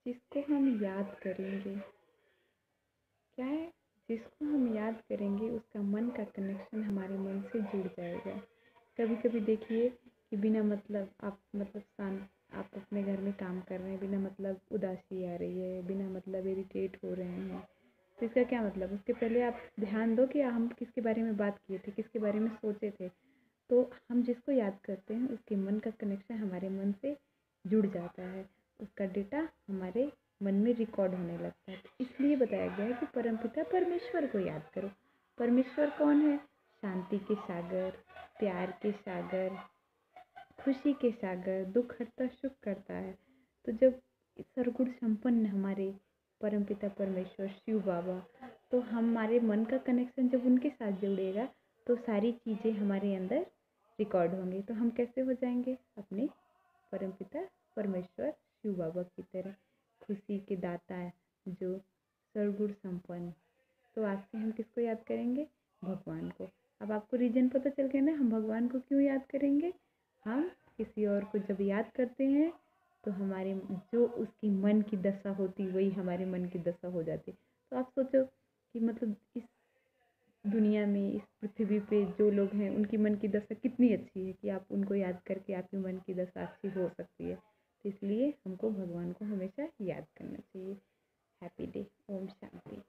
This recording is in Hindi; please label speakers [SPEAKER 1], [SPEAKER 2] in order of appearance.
[SPEAKER 1] जिसको हम याद करेंगे, क्या है, जिसको हम याद करेंगे उसका मन का कनेक्शन हमारे मन से जुड़ जाएगा। कभी कभी देखिए कि बिना मतलब आप मतलब शांत आप अपने घर में काम कर रहे हैं, बिना मतलब उदासी आ रही है, बिना मतलब इरिटेट हो रहे हैं, तो इसका क्या मतलब, उसके पहले आप ध्यान दो कि हम किसके बारे में बात किए थे, किसके बारे में सोचे थे। तो हम जिसको याद करते हैं उसके मन का कनेक्शन हमारे मन से जुड़ जाता है, उसका डेटा हमारे मन में रिकॉर्ड होने लगता है। तो इसलिए बताया गया है कि परमपिता परमेश्वर को याद करो। परमेश्वर कौन है? शांति के सागर, प्यार के सागर, खुशी के सागर, दुख हरता सुख करता है। तो जब सर्वगुण संपन्न हमारे परमपिता परमेश्वर शिव बाबा, तो हमारे मन का कनेक्शन जब उनके साथ जुड़ेगा तो सारी चीज़ें हमारे अंदर रिकॉर्ड होंगी। तो हम कैसे हो जाएंगे? अपने परमपिता परमेश्वर शिव बाबा की तरह खुशी के दाता है, जो सर्वगुण संपन्न। तो आज से हम किसको याद करेंगे? भगवान को। अब आपको रीजन पता चल गया ना, हम भगवान को क्यों याद करेंगे। हम किसी और को जब याद करते हैं तो हमारे जो उसकी मन की दशा होती वही हमारे मन की दशा हो जाती। तो आप सोचो कि मतलब इस दुनिया में, इस पृथ्वी पे जो लोग हैं उनकी मन की दशा कितनी अच्छी है कि आप उनको याद करके आपकी मन की दशा अच्छी हो सकती है। तो इसलिए हमको भगवान को हमेशा याद करना चाहिए। Happy day. ओम शांति।